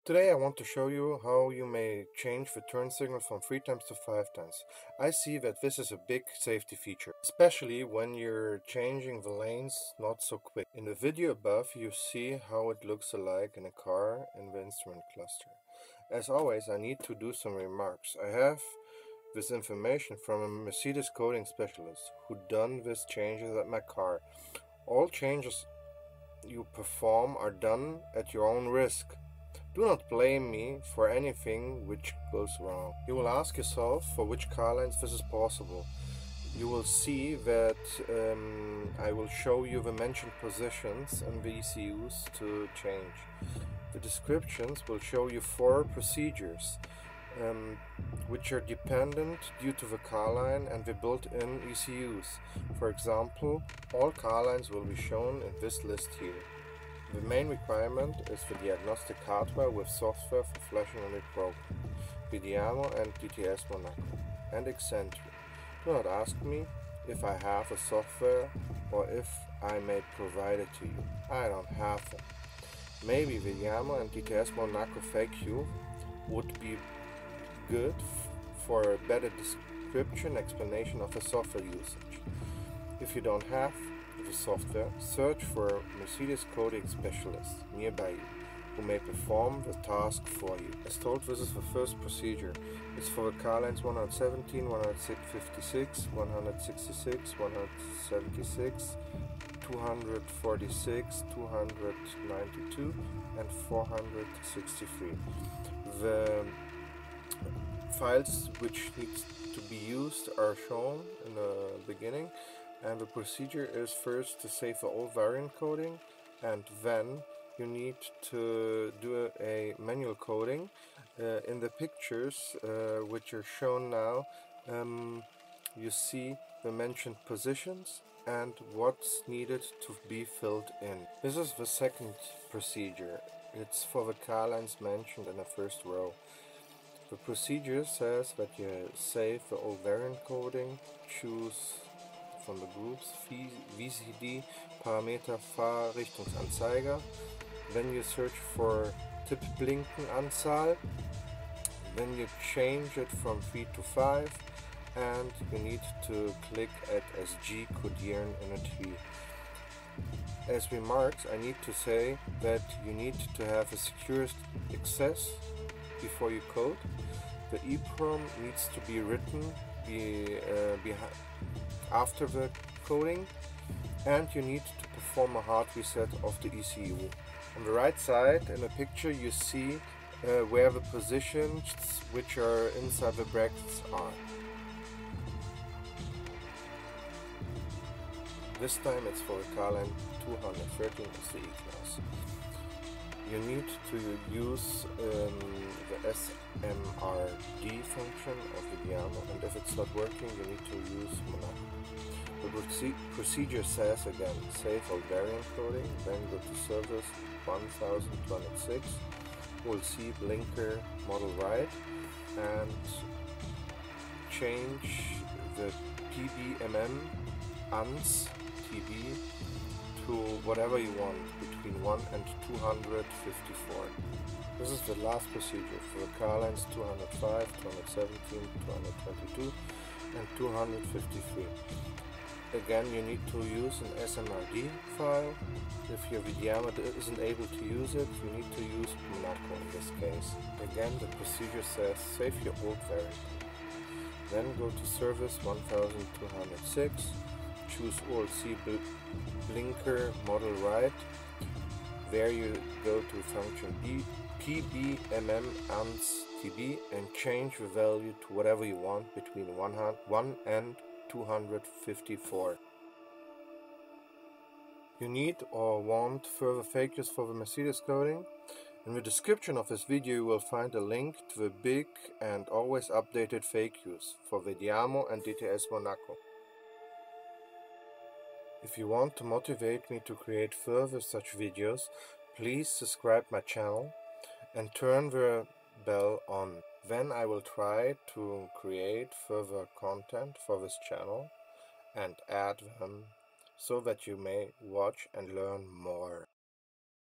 Today I want to show you how you may change the turn signal from 3 times to 5 times. I see that this is a big safety feature, especially when you're changing the lanes not so quick. In the video above you see how it looks alike in a car in the instrument cluster. As always, I need to do some remarks. I have this information from a Mercedes coding specialist who done these changes at my car. All changes you perform are done at your own risk. Do not blame me for anything which goes wrong. You will ask yourself for which car lines this is possible. You will see that I will show you the mentioned positions and the ECUs to change. The descriptions will show you 4 procedures which are dependent due to the car line and the built-in ECUs. For example, all car lines will be shown in this list here. The main requirement is the diagnostic hardware with software for flashing on the program, vediamo and DTS Monaco, and xentry. Do not ask me if I have a software or if I may provide it to you. I don't have them. Maybe vediamo and DTS Monaco FAQ would be good for a better description explanation of the software usage. If you don't have the software, search for a Mercedes coding specialist nearby you who may perform the task for you. As told, this is the first procedure. It's for the car lines 117, 156, 166, 176, 246, 292 and 463. The files which need to be used are shown in the beginning, and the procedure is first to save the old variant coding, and then you need to do a manual coding. In the pictures which are shown now, you see the mentioned positions and what's needed to be filled in. This is the second procedure. It's for the car lines mentioned in the first row. The procedure says that you save the old variant coding, choose von the groups VCD Parameter Fahrrichtungsanzeiger. Then you search for Tippblinkenanzahl. Then you change it from 3 to 5, and you need to click at SG codieren in a tree. As remarks, I need to say that you need to have a secure access before you code. The EEPROM needs to be written after the coding, and you need to perform a hard reset of the ECU. On the right side in the picture you see where the positions which are inside the brackets are. This time it's for the car line 213 is the E-class. You need to use the SMRD function of vediamo, and if it's not working you need to use monaco. The procedure says again, save all variant coding, then go to service 1206, we'll see blinker model right, and change the PBMM ANS TB to whatever you want, between 1 and 254. This is the last procedure for the car lines 205, 217, 222 and 253. Again, you need to use an SMRD file. If your vediamo isn't able to use it, you need to use Monaco in this case. Again, the procedure says save your old variant. Then go to service 1206, choose OLC blinker model right. There you go to function PBMM ANS TB and change the value to whatever you want between 1 and 254. You need or want further figures for the Mercedes coding? In the description of this video you will find a link to the big and always updated FAQs for vediamo and DTS Monaco. If you want to motivate me to create further such videos, please subscribe my channel and turn the bell on. Then I will try to create further content for this channel and add them so that you may watch and learn more.